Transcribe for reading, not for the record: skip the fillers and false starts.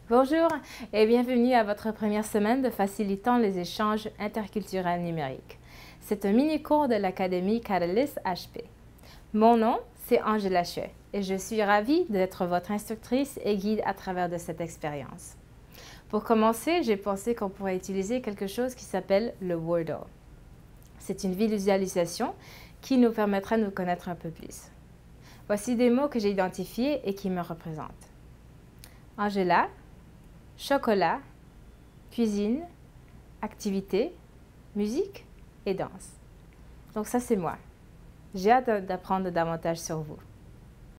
Bonjour et bienvenue à votre première semaine de Facilitant les échanges interculturels numériques. C'est un mini-cours de l'Académie Catalyst HP. Mon nom, c'est Angela Chouet et je suis ravie d'être votre instructrice et guide à travers de cette expérience. Pour commencer, j'ai pensé qu'on pourrait utiliser quelque chose qui s'appelle le Wordle. C'est une visualisation qui nous permettra de nous connaître un peu plus. Voici des mots que j'ai identifiés et qui me représentent. Angela, chocolat, cuisine, activité, musique et danse. Donc ça, c'est moi. J'ai hâte d'apprendre davantage sur vous.